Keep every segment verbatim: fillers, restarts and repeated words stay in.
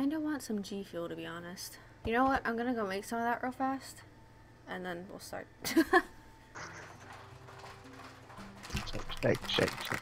kind of want some G Fuel, to be honest. You know what? I'm gonna go make some of that real fast, and then we'll start. Shake, shake, shake, shake.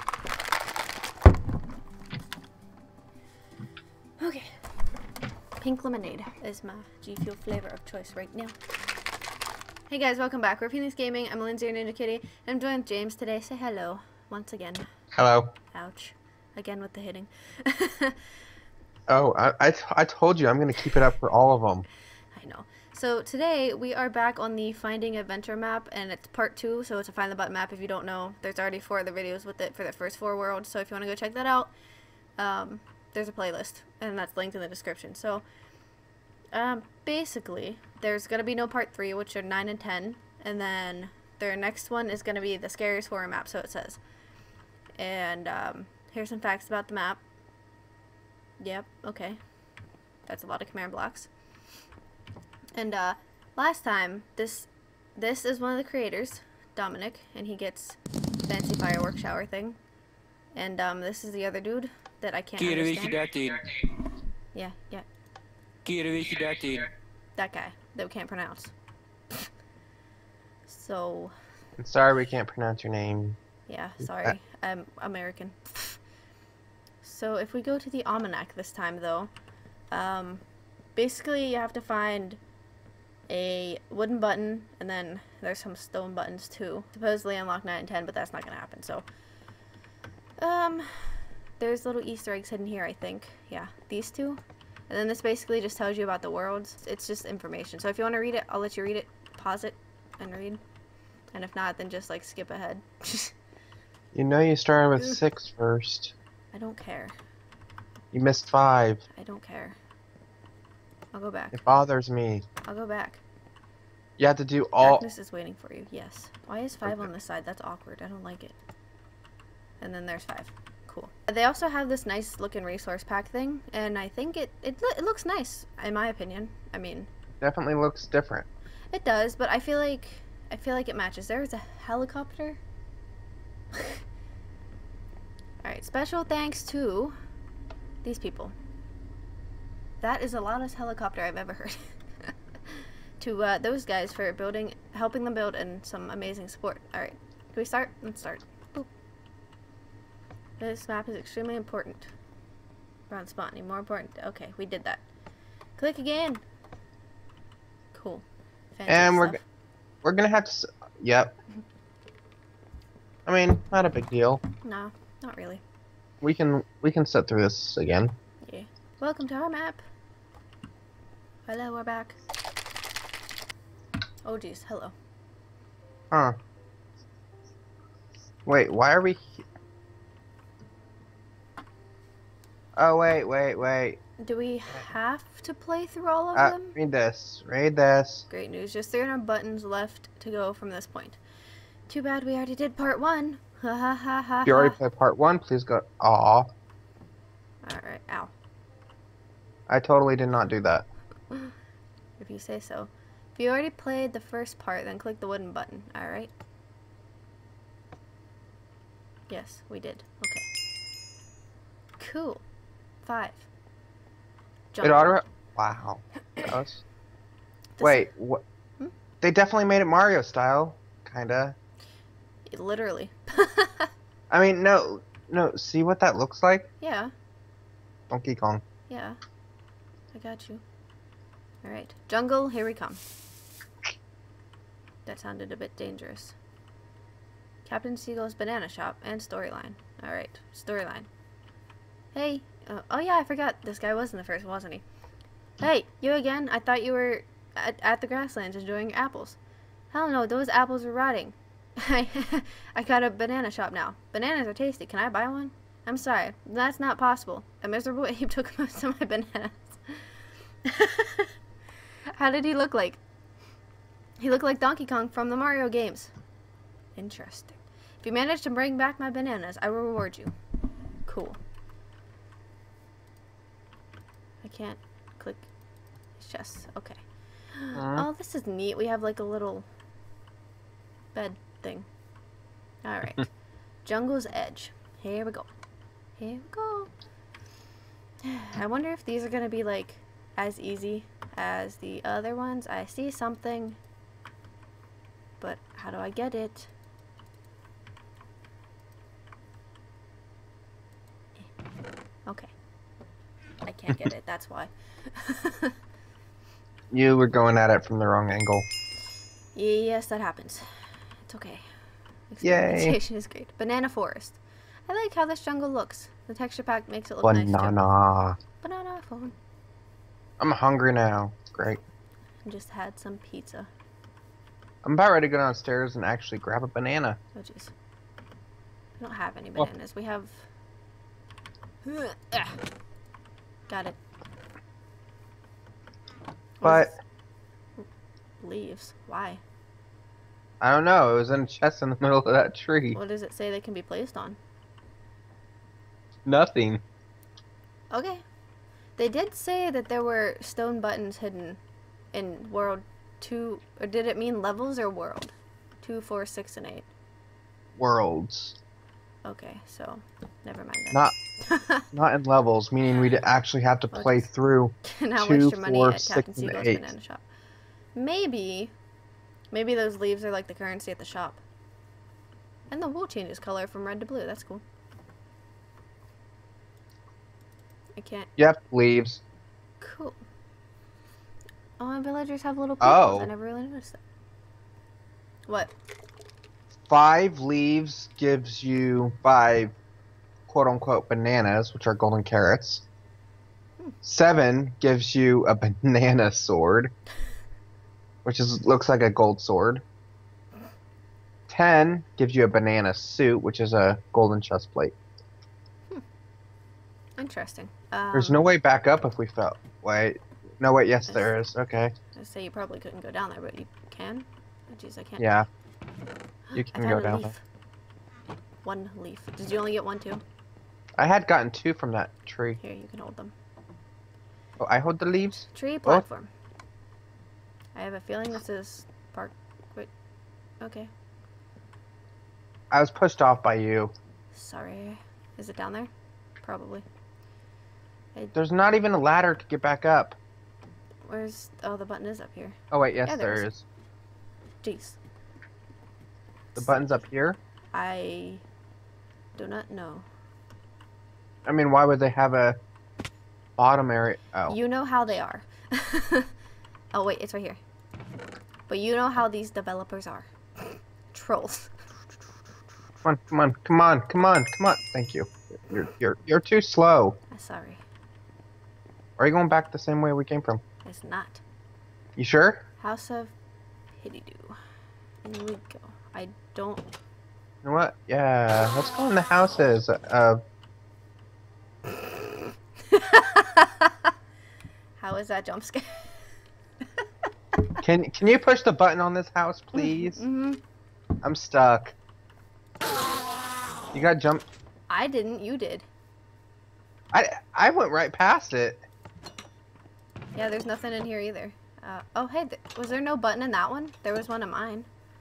Okay. Pink lemonade is my G Fuel flavor of choice right now. Hey guys, welcome back. We're Phoenix Gaming. I'm Lindsay, your Ninja Kitty, and I'm joined with James today. Say hello once again. Hello. Ouch. Again with the hitting. Oh, I, I, t I told you I'm going to keep it up for all of them. I know. So today we are back on the Finding Adventure map, and it's part two, so it's a Find the Button map. If you don't know, there's already four other videos with it for the first four worlds, so if you want to go check that out, um, there's a playlist, and that's linked in the description. So, um, basically, there's going to be no part three, which are nine and ten, and then their next one is going to be the scariest horror map, so it says. And, um, here's some facts about the map. Yep, okay. That's a lot of command blocks. And, uh, last time, this, this is one of the creators, Dominic, and he gets fancy firework shower thing. And, um, this is the other dude that I can't understand. Yeah, yeah. That guy that we can't pronounce. So. I'm sorry we can't pronounce your name. Yeah, sorry. I'm American. So if we go to the almanac this time, though, um, basically you have to find a wooden button, and then there's some stone buttons too. Supposedly unlock nine and ten, but that's not gonna happen. So, um, there's little Easter eggs hidden here, I think. Yeah, these two. And then this basically just tells you about the worlds. It's just information. So if you want to read it, I'll let you read it. Pause it and read. And if not, then just like skip ahead. You know you started with six first. I don't care. You missed five. I don't care. I'll go back. It bothers me. I'll go back. You have to do all. Darkness is waiting for you. Yes. Why is five okay on this side? That's awkward. I don't like it. And then there's five. Cool. They also have this nice looking resource pack thing, and I think it it, lo it looks nice in my opinion. I mean, definitely looks different. It does, but I feel like I feel like it matches. There's a helicopter. Alright, special thanks to these people. That is the loudest helicopter I've ever heard. To uh, those guys for building, helping them build, and some amazing support. Alright, can we start? Let's start. Boop. This map is extremely important. Brown spot, need more important. Okay, we did that. Click again. Cool. Fancy and we're stuff. we're gonna have to. S yep. I mean, not a big deal. No, not really. We can we can sit through this again. Yeah. Welcome to our map. Hello, we're back. Oh geez, hello. Huh. Wait, why are we? He oh wait, wait, wait. Do we have to play through all of uh, them? Read this. Read this. Great news. Just three hundred buttons left to go from this point. Too bad we already did part one. Ha ha ha ha. If you already played part one, please go. Aw. Alright, ow. I totally did not do that. If you say so. If you already played the first part, then click the wooden button. Alright. Yes, we did. Okay. Cool. Five. Jump. It auto. Wow. Gross. Wait. What? Hmm? They definitely made it Mario style. Kinda. Literally. I mean, no, no. See what that looks like? Yeah. Donkey Kong. Yeah. I got you. Alright. Jungle, here we come. That sounded a bit dangerous. Captain Seagull's Banana Shop and storyline. Alright. Storyline. Hey. Uh, oh yeah, I forgot. This guy was in the first, wasn't he? Hey, you again? I thought you were at, at the grasslands enjoying your apples. Hell no, those apples are rotting. I I got a banana shop now. Bananas are tasty. Can I buy one? I'm sorry. That's not possible. A miserable ape took most of my bananas. How did he look like? He looked like Donkey Kong from the Mario games. Interesting. If you manage to bring back my bananas, I will reward you. Cool. I can't click his chest. Okay. Uh. Oh, this is neat. We have like a little bed thing. Alright. Jungle's Edge. Here we go. Here we go. I wonder if these are gonna be like as easy as the other ones. I see something, but how do I get it? Okay. I can't get it, that's why. You were going at it from the wrong angle. Yes, that happens. It's okay. Yay. Experimentation is great. Banana forest. I like how this jungle looks. The texture pack makes it look nice too. Banana. Banana phone. I'm hungry now. Great. I just had some pizza. I'm about ready to go downstairs and actually grab a banana. Oh jeez. We don't have any bananas. Oh. We have... Got it. But... Leaves. Why? I don't know. It was in a chest in the middle of that tree. What does it say they can be placed on? Nothing. Okay. They did say that there were stone buttons hidden in world two, or did it mean levels or world? Two, four, six, and eight. Worlds. Okay, so never mind that. Not, not in levels, meaning we'd actually have to play just, through now two, waste your money four, at six, Captain and Seagull's eight. Banana Shop. Maybe, maybe those leaves are like the currency at the shop. And the wool changes color from red to blue. That's cool. I can't. Yep, leaves. Cool. Oh, and villagers have little pupils. Oh. I never really noticed that. What? Five leaves gives you five quote-unquote bananas, which are golden carrots. Hmm. Seven gives you a banana sword, which is looks like a gold sword. Ten gives you a banana suit, which is a golden chest plate. Hmm. Interesting. Um, There's no way back up if we fell. Wait. No, wait, yes, there is. Okay. I say you probably couldn't go down there, but you can. Oh, jeez, I can't. Yeah. You can I go found a down leaf. there. One leaf. Did you only get one too? I had gotten two from that tree. Here, you can hold them. Oh, I hold the leaves? Tree platform. Oh. I have a feeling this is park. Wait. Okay. I was pushed off by you. Sorry. Is it down there? Probably. I... There's not even a ladder to get back up. Where's... Oh, the button is up here. Oh, wait, yes, yeah, there, there is. is. Jeez. The button's up here? I do not know. I mean, why would they have a bottom area? Oh. You know how they are. Oh, wait, it's right here. But you know how these developers are. Trolls. Come on, come on, come on, come on, come on. Thank you. You're, you're, you're too slow. I'm sorry. Are you going back the same way we came from? It's not. You sure? House of Hiddydoo. Here we go. I don't... You know what? Yeah, let's go in the houses. Uh, How is that jump scare? can can you push the button on this house, please? Mm-hmm. I'm stuck. You got jump. I didn't. You did. I I went right past it. Yeah, there's nothing in here either. Uh, oh, hey, th was there no button in that one? There was one in mine.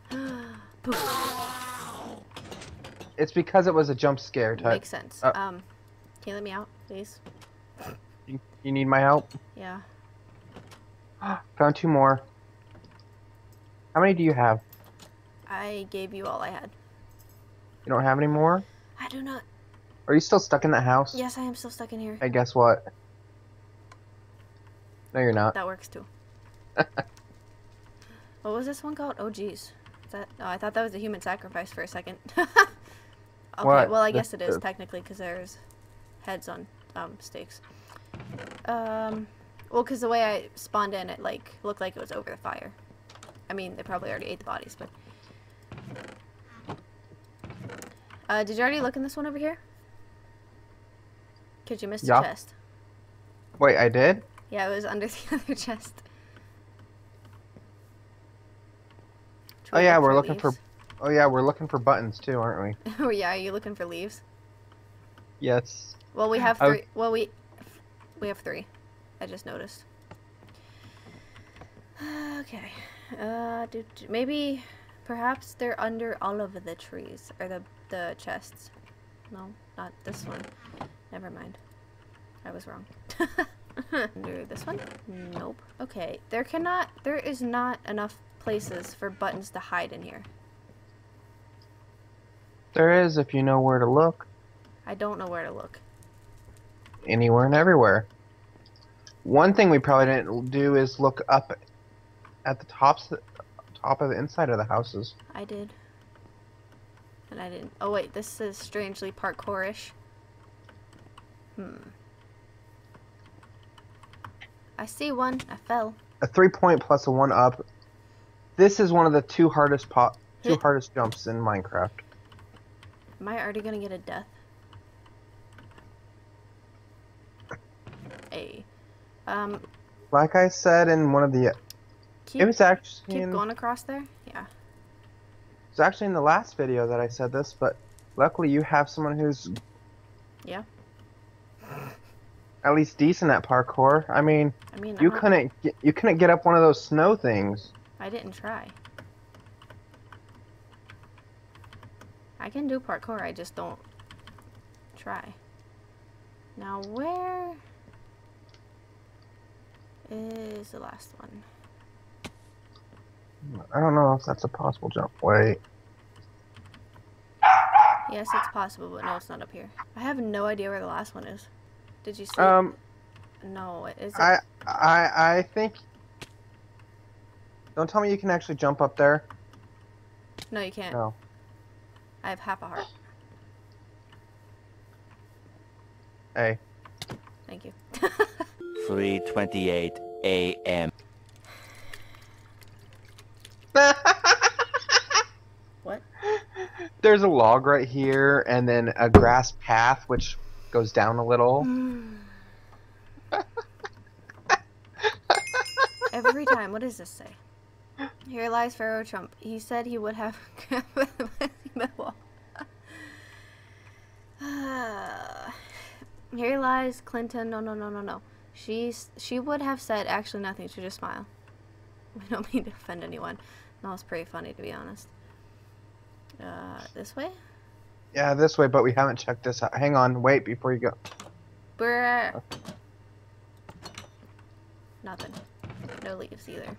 It's because it was a jump scare type. Makes sense. Uh, um, can you let me out, please? You, you need my help? Yeah. Found two more. How many do you have? I gave you all I had. You don't have any more? I do not. Are you still stuck in that house? Yes, I am still stuck in here. Hey, guess what? No, you're not. That works too. What was this one called? Oh, geez. Is that? Oh, I thought that was a human sacrifice for a second. Okay, What? well, I The- guess it is the- technically because there's heads on um, stakes. Um, well, because the way I spawned in, it like looked like it was over the fire. I mean, they probably already ate the bodies, but. Uh, did you already look in this one over here? Because you missed Yeah. a chest. Wait, I did? Yeah, it was under the other chest. Should Oh we yeah, look we're looking leaves? for. Oh yeah, we're looking for buttons too, aren't we? Oh yeah, are you looking for leaves? Yes. Well, we have I three. Well, we we have three. I just noticed. Okay. Uh, do, do, maybe, perhaps they're under all of the trees or the the chests. No, not this one. Never mind. I was wrong. Do this one? Nope. Okay, there cannot, there is not enough places for buttons to hide in here. There is if you know where to look. I don't know where to look. Anywhere and everywhere. One thing we probably didn't do is look up at the tops, top of the inside of the houses. I did. And I didn't. Oh wait, this is strangely parkour-ish. Hmm. I see one. I fell. A three point plus a one up. This is one of the two hardest pop, two Hit. hardest jumps in Minecraft. Am I already gonna get a death? A. Um. Like I said in one of the, Keep, it was actually keep in, going across there. Yeah. it was actually in the last video that I said this, but luckily you have someone who's Yeah. at least decent at parkour. I mean, I mean, you I'm not- couldn't get, you couldn't get up one of those snow things. I didn't try. I can do parkour, I just don't try. Now where is the last one? I don't know if that's a possible jump. Wait. Yes, it's possible, but no, it's not up here. I have no idea where the last one is. Did you see? Um, No, is it? I I I think. Don't tell me you can actually jump up there. No, you can't. No. I have half a heart. Hey. Thank you. three twenty-eight a m What? There's a log right here, and then a grass path which goes down a little. Every time. What does this say? Here lies Pharaoh Trump. He said he would have the wall. Here lies Clinton. No, no, no, no, no. She's she would have said actually nothing. She just smile. We don't mean to offend anyone. That was pretty funny, to be honest. Uh, this way? Yeah, this way, but we haven't checked this out. Hang on, wait before you go. Brr. Nothing. No leaves either.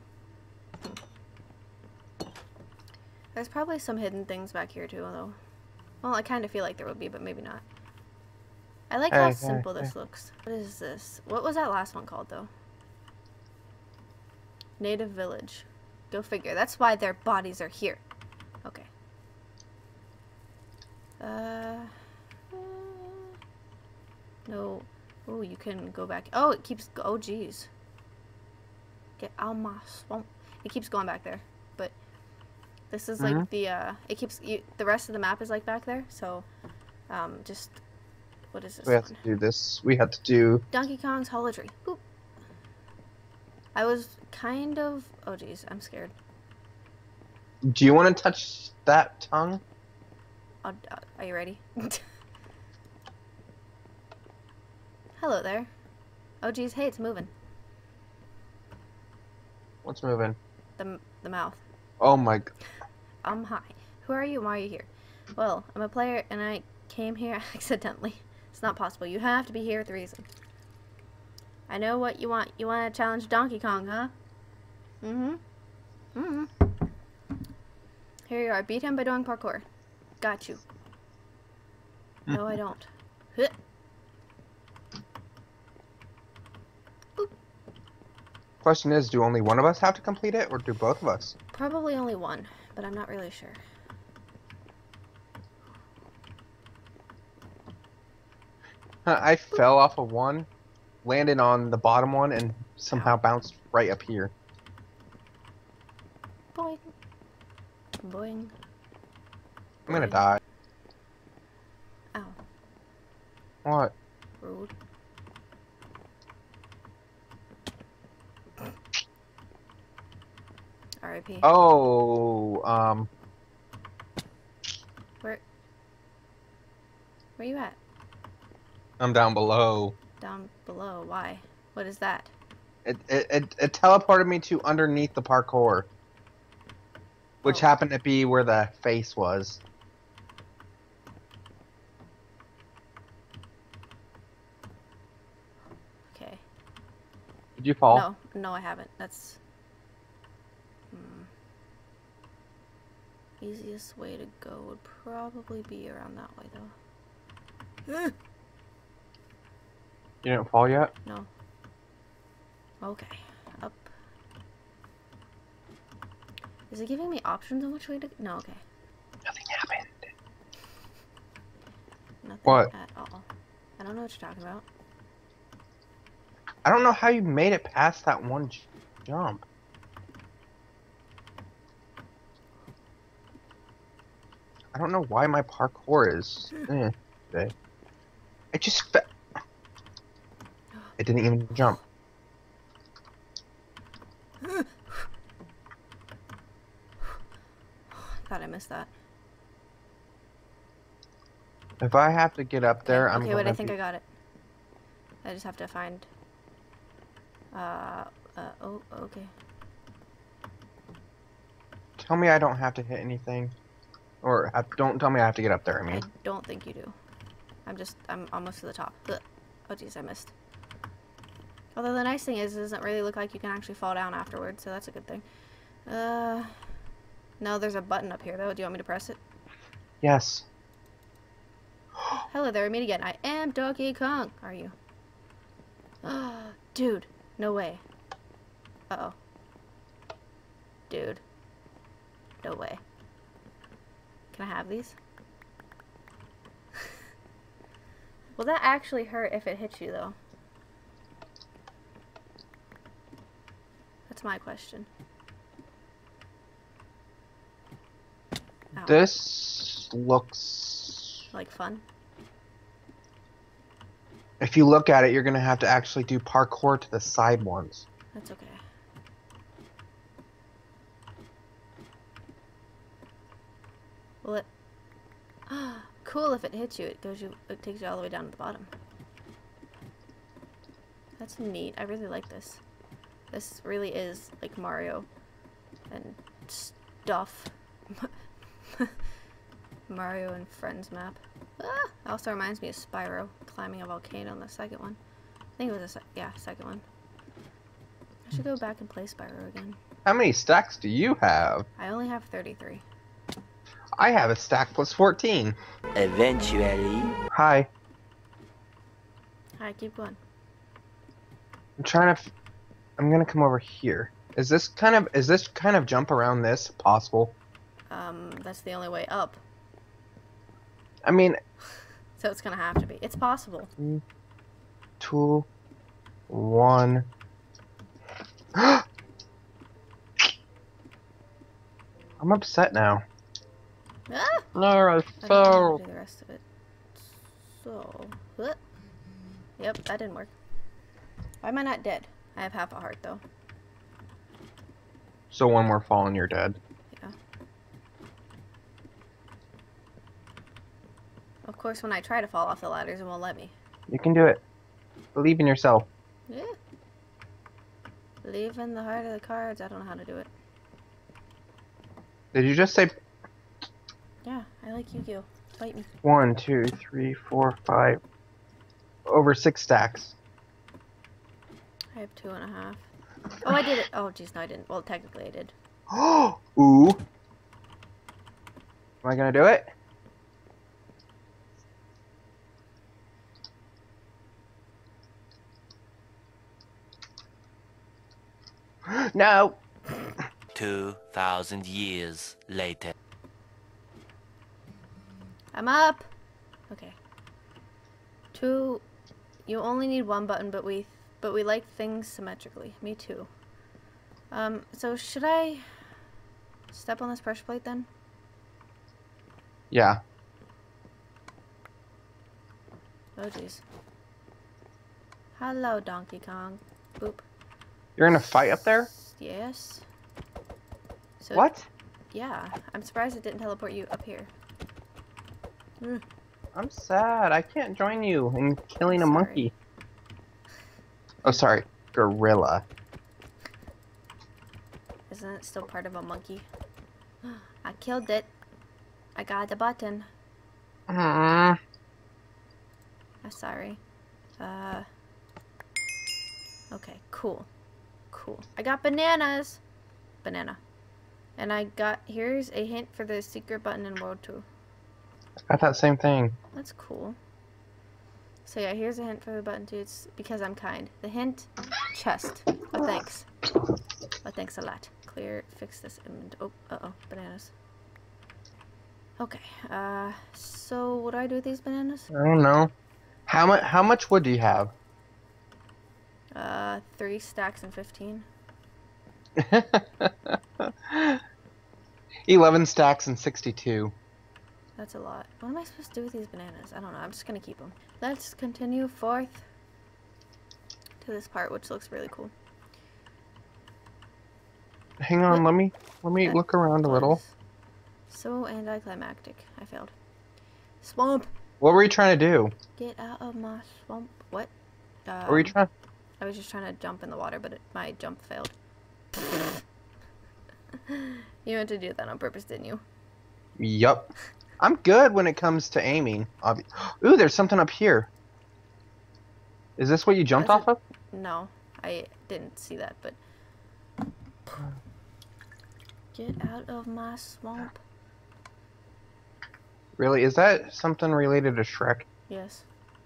There's probably some hidden things back here too, though. Well, I kind of feel like there would be, but maybe not. I like how Hey, simple hey, this hey. looks. What is this? What was that last one called, though? Native village. Go figure. That's why their bodies are here. Okay. Uh. uh no. Oh, you can go back. Oh, it keeps. Oh, geez. Get out my swamp. It keeps going back there, but this is like Mhm. the. Uh, it keeps. You, the rest of the map is like back there, so, um, just. What is this We have one? to do this. We have to do. Donkey Kong's Hollow Tree. Boop. I was kind of. Oh, geez, I'm scared. Do you want to touch that tongue? I'll, uh, are you ready? Hello there. Oh, geez, hey, it's moving. What's moving? The the mouth. Oh my. g- Um, hi. Who are you? Why are you here? Well, I'm a player, and I came here accidentally. It's not possible. You have to be here with a reason. I know what you want. You want to challenge Donkey Kong, huh? Mm-hmm. Mm-hmm. Here you are. Beat him by doing parkour. Got you. No, I don't. Huh. Question is, do only one of us have to complete it, or do both of us? Probably only one, but I'm not really sure. I fell off of one, landed on the bottom one, and somehow bounced right up here. Boing. Boing. I'm gonna Boing. die. Ow. What? Rude. R I P. Oh, um, Where? Where you at? I'm down below. Down below. Why? What is that? It it it, it teleported me to underneath the parkour, which Oh. happened to be where the face was. Did you fall? No, no, I haven't. That's hmm. Easiest way to go would probably be around that way, though. You didn't fall yet? No. Okay, up. Is it giving me options on which way to? No, okay. Nothing happened. Nothing What? at all. I don't know what you're talking about. I don't know how you made it past that one j- jump. I don't know why my parkour is eh, today. I just fe- it didn't even jump. Thought I missed that. If I have to get up there, okay, I'm okay, gonna wait, I think be... I got it. I just have to find. Uh, uh, oh, okay. Tell me I don't have to hit anything, or have, don't tell me I have to get up there. I I mean, don't think you do. I'm just, I'm almost to the top. Ugh. Oh, jeez, I missed. Although the nice thing is, it doesn't really look like you can actually fall down afterwards, so that's a good thing. Uh, no, there's a button up here, though. Do you want me to press it? yes. Hello there, meet again. I am Donkey Kong. Are you? Dude, no way. Uh-oh. Dude. No way. Can I have these? Will that actually hurt if it hits you, though? That's my question. Ow. This looks... Like fun? If you look at it, you're gonna have to actually do parkour to the side ones. That's okay. Will it... Cool, if it hits you, it goes you, it takes you all the way down to the bottom. That's neat. I really like this. This really is like Mario and stuff. Mario and Friends map. Ah, also reminds me of Spyro climbing a volcano in the second one. I think it was a se yeah second one. I should go back and play Spyro again. How many stacks do you have? I only have thirty-three. I have a stack plus fourteen. Eventually. Hi. Hi, keep going. I'm trying to... F I'm gonna come over here. Is this kind of... Is this kind of jump around this possible? Um, that's the only way up. I mean... So it's gonna have to be. It's possible. Three, two, one. I'm upset now. Ah! No, I I don't know how fell. to do the rest of it. So, uh, yep, that didn't work. Why am I not dead? I have half a heart though. So one more fall and you're dead. Yeah. Of course, when I try to fall off the ladders, it won't let me. You can do it. Believe in yourself. Yeah. Believe in the heart of the cards. I don't know how to do it. Did you just say Yeah, I like Yu-Gi-Oh. Fight me. one, two, three, four, five, over six stacks? I have two and a half. Oh, I did it. Oh, jeez, no, I didn't. Well, technically, I did. Ooh. Am I gonna do it? No. Two thousand years later. I'm up. Okay. Two. You only need one button, but we, but we like things symmetrically. Me too. Um. So should I step on this pressure plate then? Yeah. Oh jeez. Hello, Donkey Kong. Boop. You're gonna fight up there? Yes. So, What? Yeah. I'm surprised it didn't teleport you up here. Mm. I'm sad. I can't join you in killing a Sorry. monkey. Oh, sorry. Gorilla. Isn't it still part of a monkey? I killed it. I got the button. Mm. I'm sorry. Uh. Okay, cool. cool. I got bananas. Banana. And I got, here's a hint for the secret button in World two. Got that same thing. That's cool. So yeah, here's a hint for the button two. It's because I'm kind. The hint, chest. Oh, thanks. Oh, thanks a lot. Clear, fix this. Oh, uh-oh, bananas. Okay, uh, so what do I do with these bananas? I don't know. How much? How much wood do you have? Uh, three stacks and fifteen. Eleven stacks and sixty-two. That's a lot. What am I supposed to do with these bananas? I don't know. I'm just gonna keep them. Let's continue forth to this part, which looks really cool. Hang on, What? let me let me That look around a little. was so anticlimactic. I failed. Swamp! What were you trying to do? Get out of my swamp. What? Um, What were you trying? I was just trying to jump in the water, but it, my jump failed. You meant to do that on purpose, didn't you? Yup. I'm good when it comes to aiming. Obvi- Ooh, there's something up here. Is this what you jumped Was off of? No, I didn't see that, but... Get out of my swamp. Really? Is that something related to Shrek? Yes.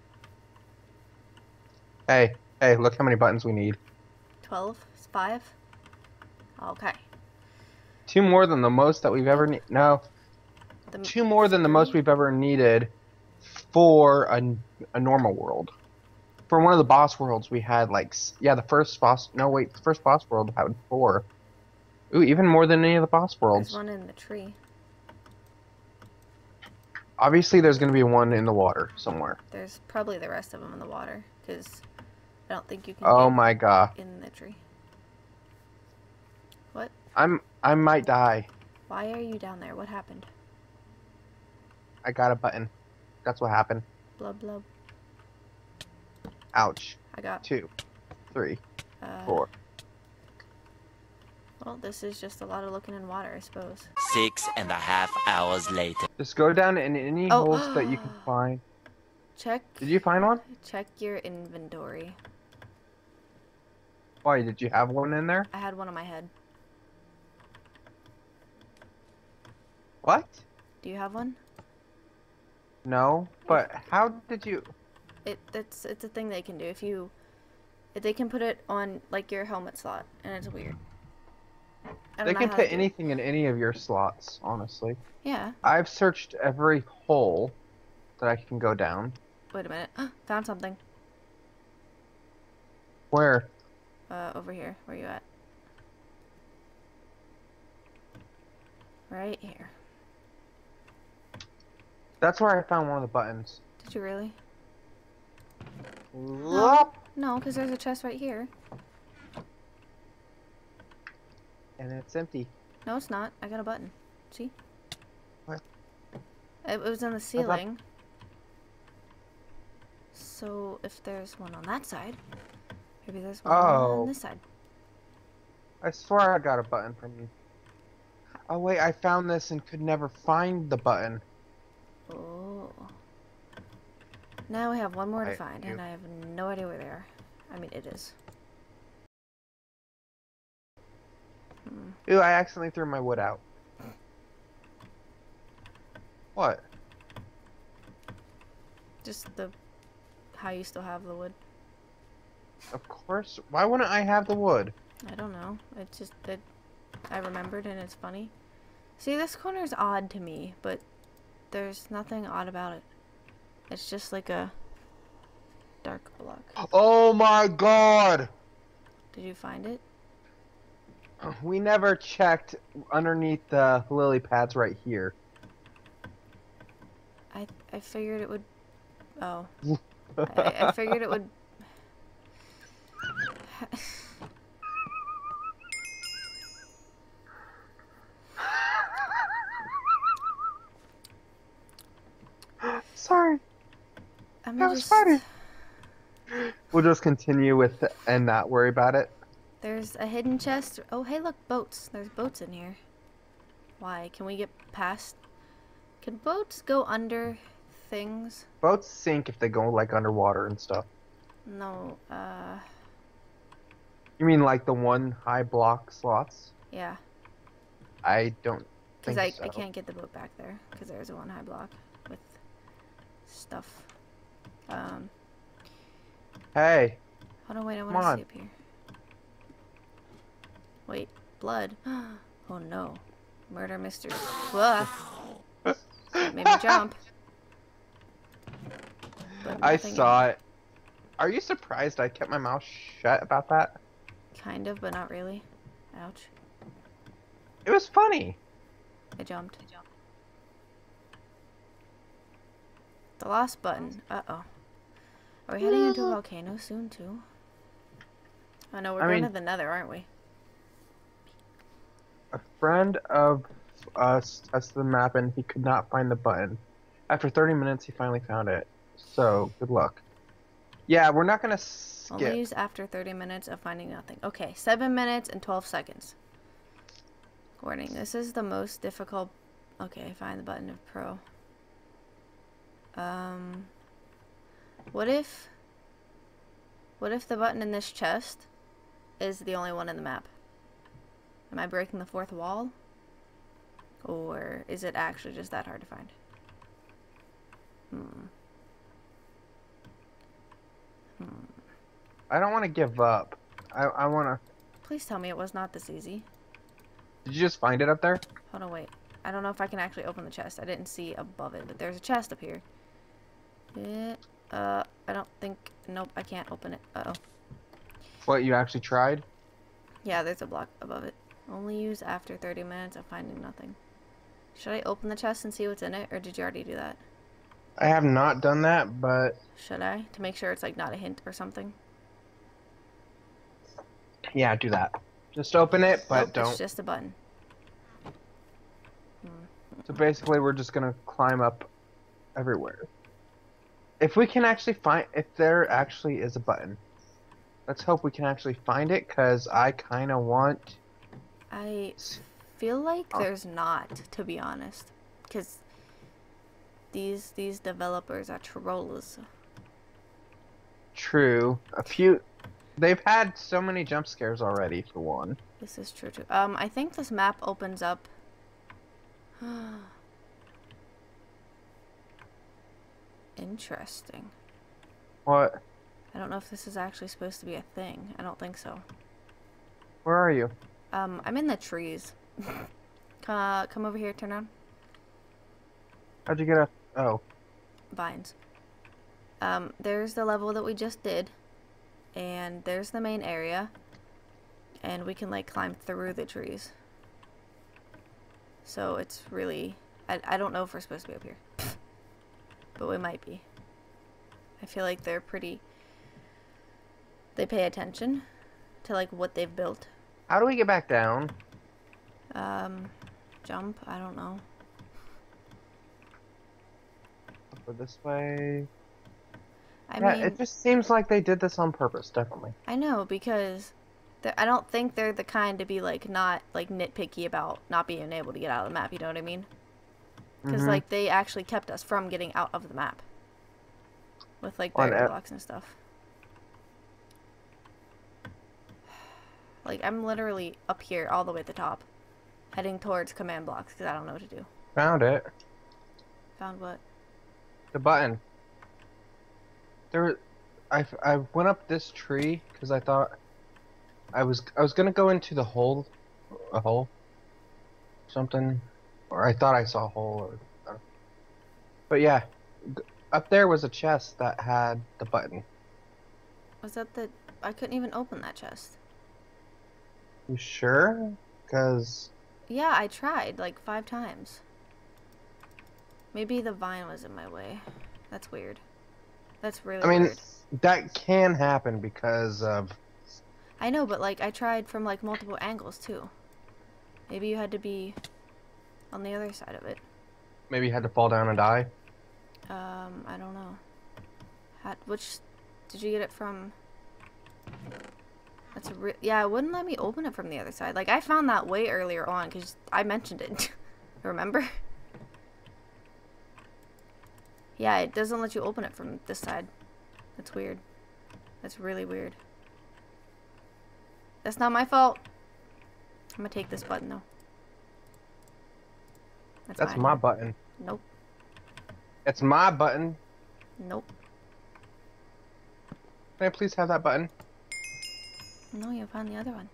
Hey, hey, look how many buttons we need. Twelve? Five? Okay. Two more than the most that we've ever need. No, The two more than the most three? we've ever needed for a, a normal world. For one of the boss worlds, we had like s- yeah, the first boss. No, wait, the first boss world had four. Ooh, even more than any of the boss There's worlds. one in the tree. Obviously, there's gonna be one in the water somewhere. There's probably the rest of them in the water, because I don't think you can Oh get my god, in the tree. What? I'm I might die. Why are you down there? What happened? I got a button. That's what happened. Blub blub. Ouch. I got... Two, three, Uh, four. Well, this is just a lot of looking in water, I suppose. Six and a half hours later. Just go down in any Oh. holes that you can find. Check... Did you find one? Check your inventory. Why, did you have one in there? I had one on my head. What? Do you have one? No, but how did you... It that's it's a thing they can do. If you, if they can put it on like your helmet slot, and it's weird. I don't They know can how put to do it. anything in any of your slots, honestly. Yeah. I've searched every hole that I can go down. Wait a minute. Found something. Where? Uh, over here. Where you at? Right here. That's where I found one of the buttons. Did you really? Whoop. No, because there's a chest right here. And it's empty. No, it's not. I got a button. See? What? It, it was on the ceiling. So if there's one on that side, maybe there's one Oh. on this side. I swear I got a button from you. Oh wait, I found this and could never find the button. Oh. Now we have one more to I- find, you- and I have no idea where they are. I mean, it is. Hmm. Ooh, I accidentally threw my wood out. What? Just the how you still have the wood. Of course. Why wouldn't I have the wood? I don't know. It's just that I remembered, and it's funny. See, this corner is odd to me, but there's nothing odd about it. It's just like a dark block. Oh my god! Did you find it? We never checked underneath the lily pads right here. I I figured it would. Oh. I, I figured it would. Sorry. I'm That was just. funny. We'll just continue with it and not worry about it. There's a hidden chest. Oh, hey, look, boats. There's boats in here. Why? Can we get past? Can boats go under things? Boats sink if they go like underwater and stuff. No. Uh. You mean like the one high block slots? Yeah. I don't Because think I, so. I can't get the boat back there. Because there's a one high block with stuff. Um, Hey, hold on, wait, I come want to on. see up here. Wait, blood. Oh no. Murder mystery. Whoa. That made me jump. But I nothing saw in it. Are you surprised I kept my mouth shut about that? Kind of, but not really. Ouch. It was funny. I jumped. The lost button. Uh-oh. Are we heading into a volcano soon, too? Oh no, we're I going mean- to the nether, aren't we? A friend of us tested the map and he could not find the button. After thirty minutes, he finally found it. So, good luck. Yeah, we're not gonna Only skip. use after thirty minutes of finding nothing. Okay, seven minutes and twelve seconds. Warning, this is the most difficult... Okay, find the button of pro. Um... What if... What if the button in this chest is the only one in the map? Am I breaking the fourth wall? Or is it actually just that hard to find? Hmm. Hmm. I don't want to give up. I, I want to... Please tell me it was not this easy. Did you just find it up there? Hold on, wait. I don't know if I can actually open the chest. I didn't see above it, but there's a chest up here. Yeah, uh, I don't think... Nope, I can't open it. Uh-oh. What, you actually tried? Yeah, there's a block above it. Only use after thirty minutes of finding nothing. Should I open the chest and see what's in it, or did you already do that? I have not done that, but Should I? To make sure it's, like, not a hint or something? yeah, do that. Just open it, but Nope, don't. it's just a button. Hmm. So basically, we're just gonna climb up everywhere. If we can actually find, if there actually is a button, let's hope we can actually find it, cause I kind of want. I feel like Oh. there's not, to be honest, because these these developers are trolls. True, a few. They've had so many jump scares already. For one. This is true too. Um, I think this map opens up. Interesting. What? I don't know if this is actually supposed to be a thing. I don't think so. Where are you? Um, I'm in the trees. uh, come over here, turn on. How'd you get up? Oh, Vines. Um, there's the level that we just did. And there's the main area. And we can, like, climb through the trees. So it's really... I, I don't know if we're supposed to be up here. But we might be. I feel like they're pretty... They pay attention to, like, what they've built. how do we get back down? Um, jump? I don't know. Over this way. I yeah, mean, it just seems like they did this on purpose. Definitely. I know, because they're- I don't think they're the kind to be, like, not, like, nitpicky about not being able to get out of the map, you know what I mean? Because, Mhm. like, they actually kept us from getting out of the map. With, like, On barrier e- blocks and stuff. Like, I'm literally up here, all the way at the top. Heading towards command blocks, because I don't know what to do. Found it. Found what? The button. There, I, I went up this tree because I thought I was I was gonna go into the hole, a hole, something, or I thought I saw a hole, or, uh, but yeah, g- up there was a chest that had the button. Was that the... I couldn't even open that chest. You sure? Because Yeah, I tried, like, five times. Maybe the vine was in my way. That's weird. That's really I mean weird. that can happen because of I know, but, like, I tried from, like, multiple angles, too. Maybe you had to be on the other side of it. maybe you had to fall down and die. Um, I don't know. How, which... Did you get it from... That's a re- yeah, it wouldn't let me open it from the other side. Like, I found that way earlier on, because I mentioned it. Remember? Yeah, it doesn't let you open it from this side. That's weird. That's really weird. That's not my fault. I'm gonna take this button though. That's, That's mine my now. button. Nope. It's my button. Nope. Can I please have that button? No, you found the other one.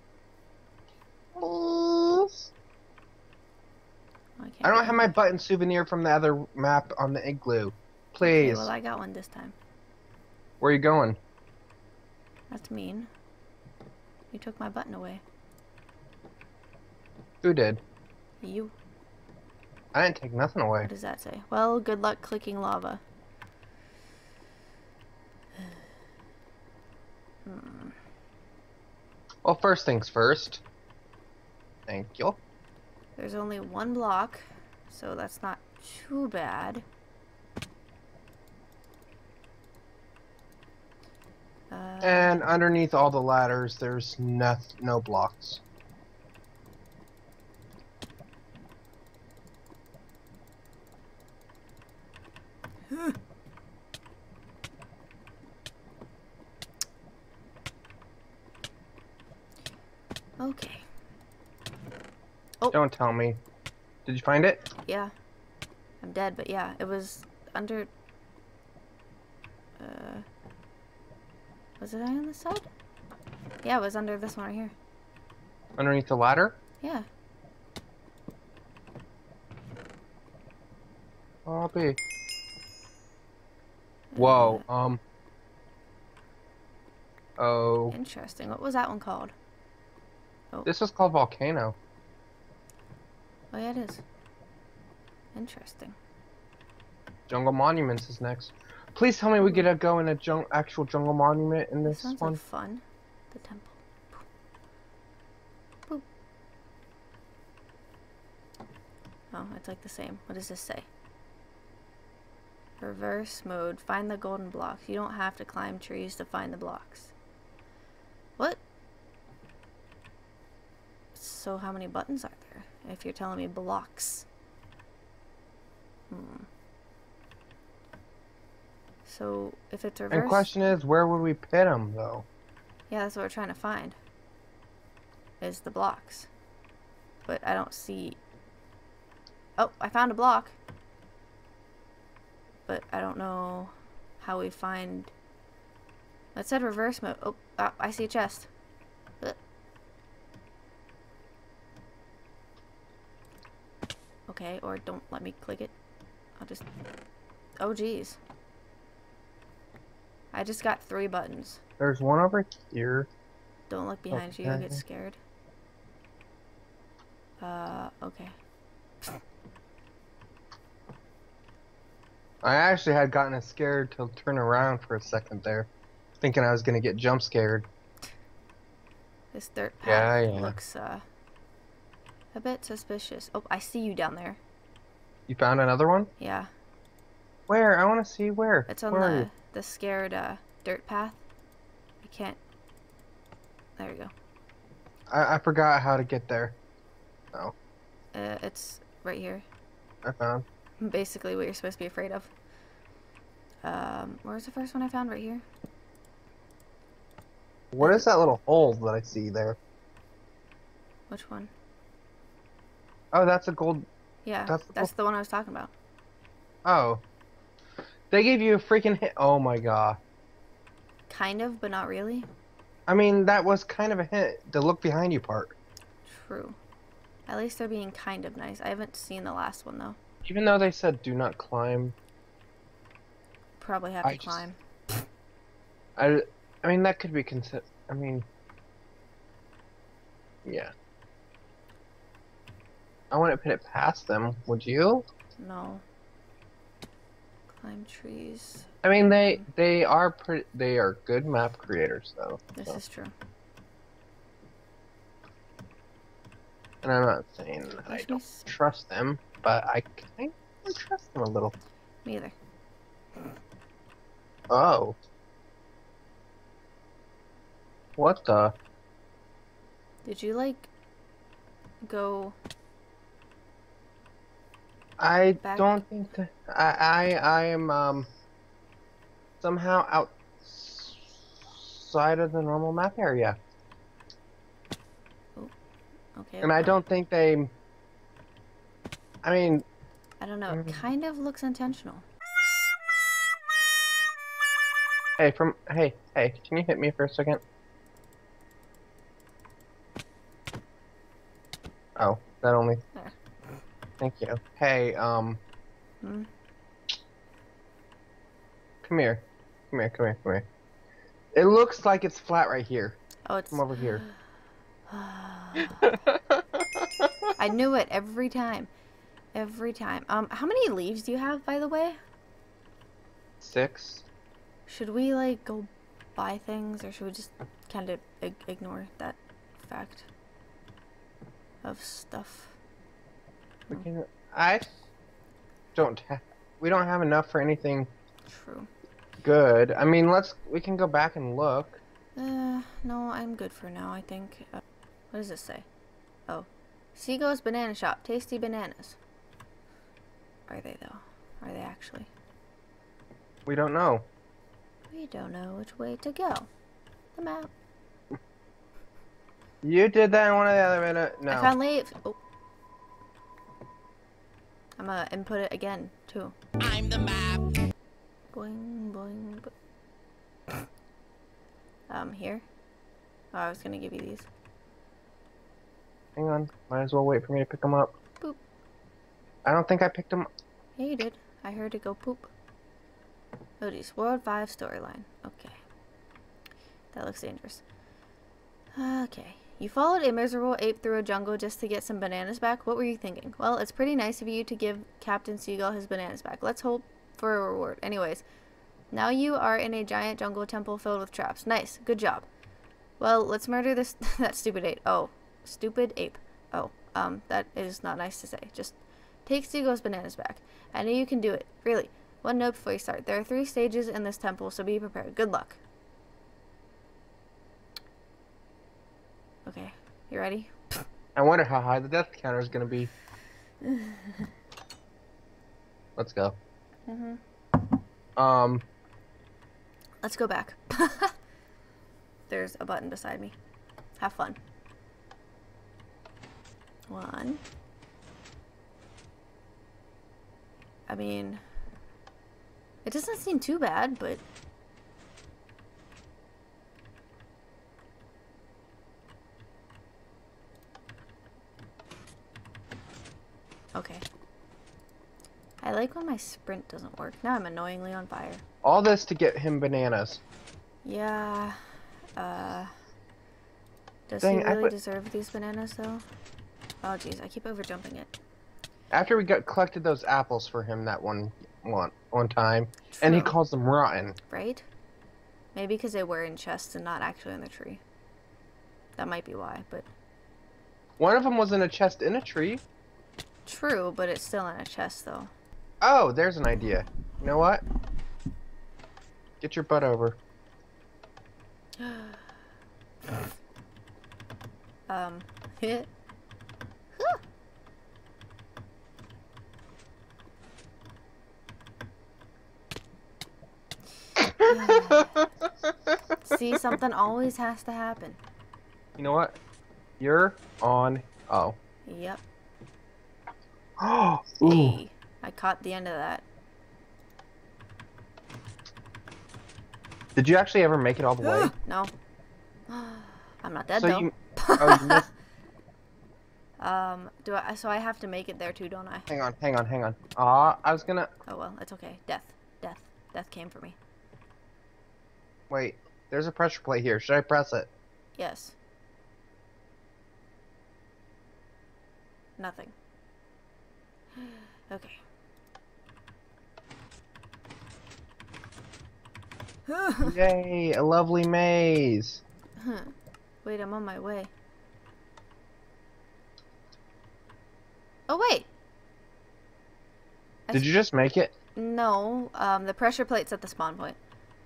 Please. Oh, I, can't I don't get have in my there. button souvenir from the other map on the igloo. Okay, Please. well I got one this time. Where are you going? That's mean. You took my button away. Who did? You. I didn't take nothing away. What does that say? Well, good luck clicking lava. Hmm. Well, first things first. Thank you. There's only one block, so that's not too bad. Uh, And underneath all the ladders, there's no, no blocks. okay. Oh. Don't tell me. Did you find it? Yeah. I'm dead, but yeah, it was under... Uh... Was it on this side? Yeah, it was under this one right here. Underneath the ladder? Yeah. Oh, I'll be. Whoa, Uh, um. Oh. interesting. What was that one called? This is called Volcano. Oh, yeah, it is. Interesting. Jungle Monuments is next. Please tell me we get to go in a jung actual jungle monument in This this sounds one. like fun. The temple. Boop. Boop. Oh, it's like the same. What does this say? Reverse mode. Find the golden blocks. You don't have to climb trees to find the blocks. What? So how many buttons are there? If you're telling me blocks. Hmm. So if it's reverse... And question is, where would we pit them though? Yeah, that's what we're trying to find. Is the blocks. But I don't see... Oh, I found a block. But I don't know how we find... It said reverse mode. Oh, ah, I see a chest. Ugh. Okay, or don't let me click it. I'll just... Oh, geez. I just got three buttons. There's one over here. Don't look behind you, you'll get Okay. scared. Uh, okay. I actually had gotten scared to turn around for a second there, thinking I was gonna get jump scared. This dirt Yeah, path yeah. looks, uh, a bit suspicious. Oh, I see you down there. You found another one? Yeah. Where? I want to see where. It's on where are the, you? the scared, uh, dirt path. I can't... There we go. I, I forgot how to get there. Oh, Uh, it's right here. I found. Basically what you're supposed to be afraid of. Um, where's the first one I found? Right here? What is that little hole that I see there? Which one? Oh, that's a gold. Yeah, That's that's, the- the one I was talking about. Oh. They gave you a freaking hint. Oh my god. Kind of, but not really. I mean, that was kind of a hint. The look behind you part. True. At least they're being kind of nice. I haven't seen the last one, though. Even though they said do not climb. Probably have I to just- climb. I, I mean, that could be considered. I mean. Yeah. I wouldn't put it past them, would you? No. Climb trees. I mean, they they are pretty. They are good map creators, though. This so. is true. And I'm not saying that I Let me don't s- trust them, but I kind of trust them a little. Me either. Oh. What the? Did you, like, go... I Back- don't think that I I I am um somehow outside of the normal map area. Okay. And I well, don't think they. I mean, I don't know. It mm, kind of looks intentional. hey, from hey, hey, can you hit me for a second? Oh, that only. There. Thank you. Hey, um, Hmm? come here, come here, come here, come here. It looks like it's flat right here. Oh, Come it's. over here. I knew it every time. Every time. Um, how many leaves do you have, by the way? Six. Should we, like, go buy things, or should we just kind of ig ignore that fact of stuff? We can. I don't. Ha we don't have enough for anything True. good. I mean, let's. We can go back and look. Uh, no, I'm good for now, I think. Uh, what does this say? Oh. Seago's Banana Shop. Tasty bananas. Are they, though? Are they actually? We don't know. We don't know which way to go. The map. You did that in one of the other minute. No. I found leaves. Oh. I'm gonna input it again, too. I'm the map. Boing, boing, boing. Um, here? Oh, I was gonna give you these. Hang on. Might as well wait for me to pick them up. Boop. I don't think I picked them. Yeah, you did. I heard it go poop. Oh, geez. World five storyline. Okay. That looks dangerous. Okay. You followed a miserable ape through a jungle just to get some bananas back? What were you thinking? Well, it's pretty nice of you to give Captain Seagull his bananas back. Let's hope for a reward. Anyways, now you are in a giant jungle temple filled with traps. Nice. Good job. Well, let's murder this that stupid ape. Oh. Stupid ape. Oh. Um, that is not nice to say. Just take Seagull's bananas back. I know you can do it. Really. One note before you start. There are three stages in this temple, so be prepared. Good luck. Okay. You ready? I wonder how high the death counter is going to be. Let's go. Mm-hmm. Um. Let's go back. There's a button beside me. Have fun. One. I mean, it doesn't seem too bad, but... Okay. I like when my sprint doesn't work. Now I'm annoyingly on fire. All this to get him bananas. Yeah. Uh... Does Dang, he I really put- deserve these bananas, though? Oh, jeez. I keep overjumping it. After we got collected those apples for him that one one one time, and he True. calls them rotten. Right? Maybe because they were in chests and not actually in the tree. That might be why, but... One of them was in a chest in a tree. True, but it's still in a chest, though. Oh, there's an idea. You know what? Get your butt over. um... See, something always has to happen. You know what? You're on. Oh. Yep. Oh. Ooh. Hey, I caught the end of that. Did you actually ever make it all the way? No. I'm not dead, So though. you. Oh, you missed. Um, do I, so I have to make it there too, don't I? Hang on, hang on, hang on. Ah, I was gonna. Oh well, it's okay. Death. Death. Death came for me. Wait. There's a pressure plate here. Should I press it? Yes. Nothing. Okay. Yay! A lovely maze. Huh. Wait, I'm on my way. Oh, wait! I Did you just make it? No, um, the pressure plate's at the spawn point.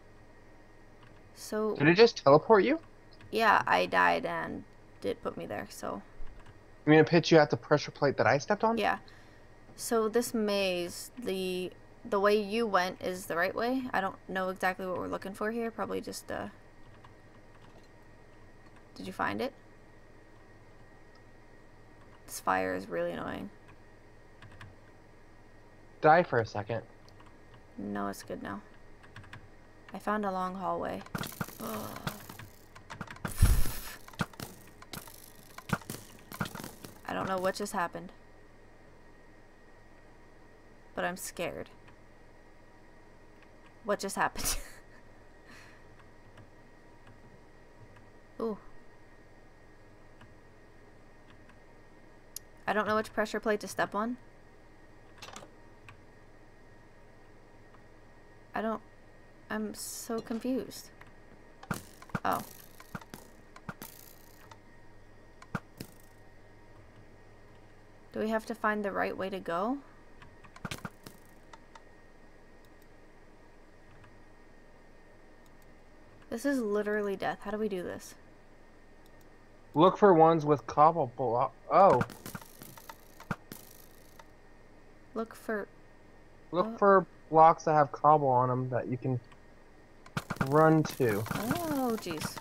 So, Did it just teleport you? yeah, I died and it put me there, so, You mean it hit you at the pressure plate that I stepped on? yeah. So this maze, the the way you went is the right way. I don't know exactly what we're looking for here. Probably just, uh... Did you find it? This fire is really annoying. Die for a second. No, it's good now. I found a long hallway. I don't know what just happened. But I'm scared. What just happened? Ooh. I don't know which pressure plate to step on. I don't... I'm so confused. Oh. Do we have to find the right way to go? This is literally death. How do we do this? Look for ones with cobble block. Oh. Look for... Look Oh. for blocks that have cobble on them that you can run to. Oh, jeez.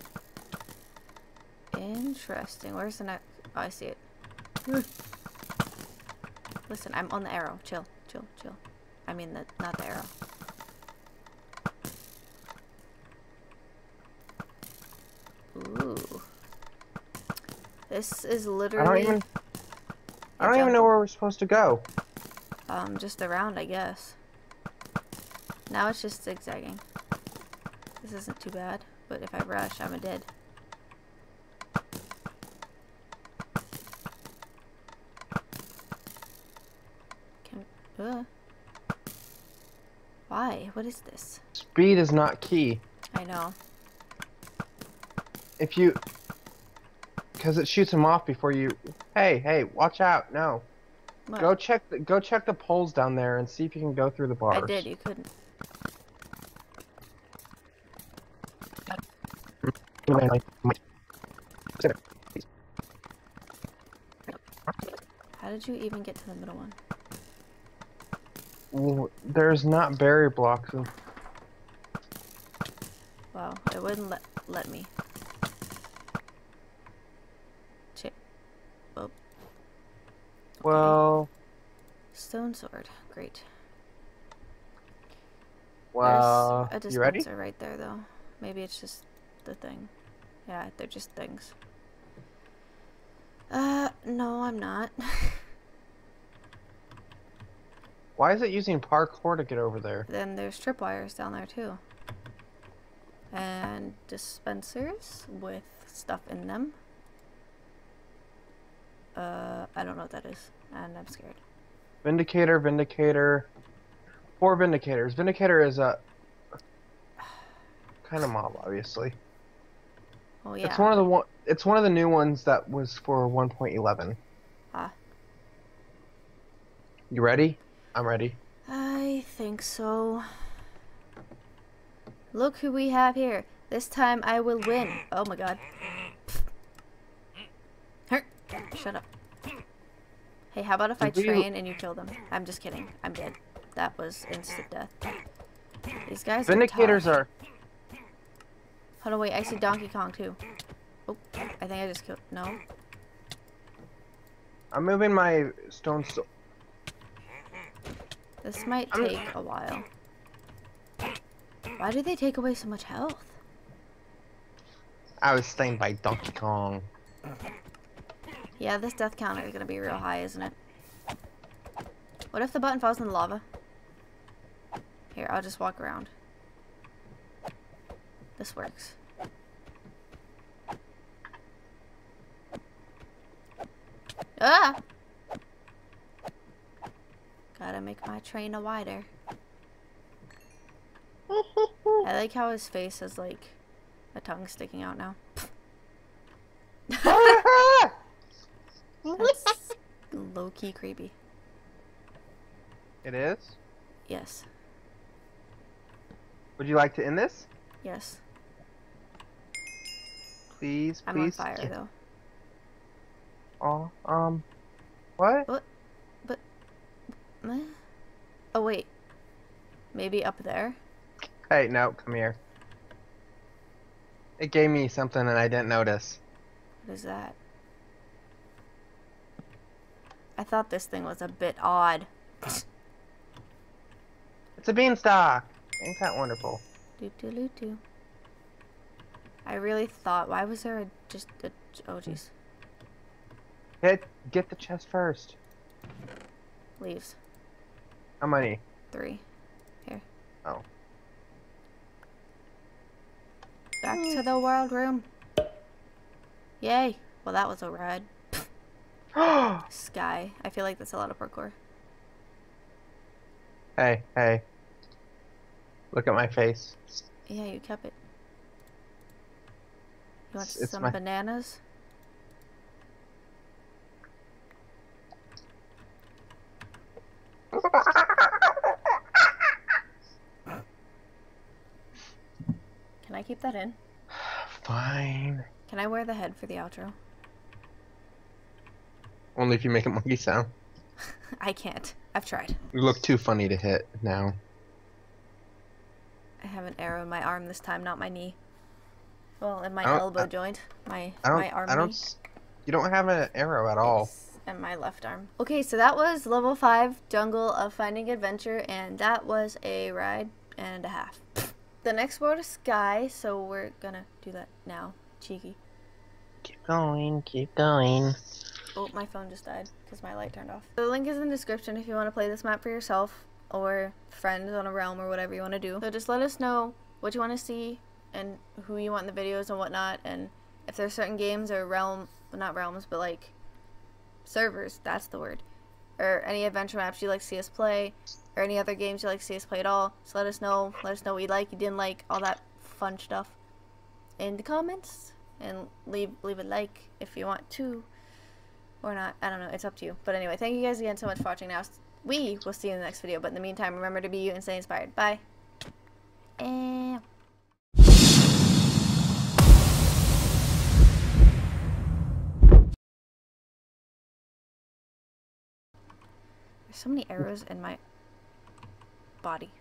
Interesting. Where's the next... Oh, I see it. Listen, I'm on the arrow. Chill, chill, chill. I mean, the not the arrow. Ooh. This is literally... I don't even... I don't a even know jungle. where we're supposed to go. Um, just around, I guess. Now it's just zigzagging. This isn't too bad, but if I rush, I'm a dead. Can... Uh. Why? What is this? Speed is not key. I know. If you... Because it shoots them off before you... Hey, hey, watch out. No. What? Go check the, go check the poles down there and see if you can go through the bars. I did, you couldn't. How did you even get to the middle one? Well, there's not barrier blocks. In... Wow, it wouldn't let let me. Chip. Oh. Okay. Well... Stone sword. Great. Well... There's a You ready? dispenser right there, though. Maybe it's just the thing. Yeah, they're just things. Uh, no, I'm not. Why is it using parkour to get over there? Then there's tripwires down there, too. And dispensers with stuff in them. Uh, I don't know what that is, and I'm scared. Vindicator, Vindicator... Four Vindicators. Vindicator is a... kind of mob, obviously. Oh, yeah. It's one of the one. It's one of the new ones that was for one point eleven. Ah. You ready? I'm ready. I think so. Look who we have here. This time I will win. Oh my god. Her. Shut up. Hey, how about if I Did we- train and you kill them? I'm just kidding. I'm dead. That was instant death. These guys Vindicators are... are... Hold on, wait. I see Donkey Kong too. Oh, I think I just killed... No. I'm moving my stone so This might I'm- take a while. Why do they take away so much health? I was slain by Donkey Kong. Yeah, this death counter is gonna be real high, isn't it? What if the button falls in the lava? Here, I'll just walk around. This works. Ah! Gotta make my train a wider. I like how his face has like a tongue sticking out now. That's low-key creepy. It is? Yes. Would you like to end this? Yes. Please, I'm on please. fire though. Oh, um, what? What? But... Meh? Oh wait. Maybe up there? Hey, no, come here. It gave me something and I didn't notice. What is that? I thought this thing was a bit odd. It's a beanstalk. Ain't that wonderful? Do do do do. I really thought, why was there a, just a, oh jeez. Get, get the chest first. Leaves. How many? Three. Here. Oh. Back to the world room. Yay. Well, that was a ride. Sky. I feel like that's a lot of parkour. Hey, hey. Look at my face. Yeah, you kept it. You want It's- it's some my- bananas? Can I keep that in? Fine. Can I wear the head for the outro? Only if you make a monkey sound. I can't. I've tried. You look too funny to hit now. I have an arrow in my arm this time, not my knee. Well, in my I don't- elbow I- joint. My I don't. my arm I don't. knee. s- You don't have an arrow at all. It's in my left arm. Okay, so that was level five Jungle of Finding Adventure, and that was a ride and a half. The next world is Sky, so we're gonna do that now. Cheeky. Keep going. Keep going. Oh, my phone just died because my light turned off. The link is in the description if you want to play this map for yourself or friends on a realm or whatever you want to do. So just let us know what you want to see and who you want in the videos and whatnot, and if there's certain games or realm, well, not realms, but like servers, that's the word, or any adventure maps you'd like to see us play, or any other games you'd like to see us play at all. So let us know. Let us know what you like, you didn't like, all that fun stuff in the comments, and leave leave a like if you want to. Or not. I don't know. It's up to you. But anyway, thank you guys again so much for watching now. We will see you in the next video. But in the meantime, remember to be you and stay inspired. Bye. And... There's so many arrows in my body.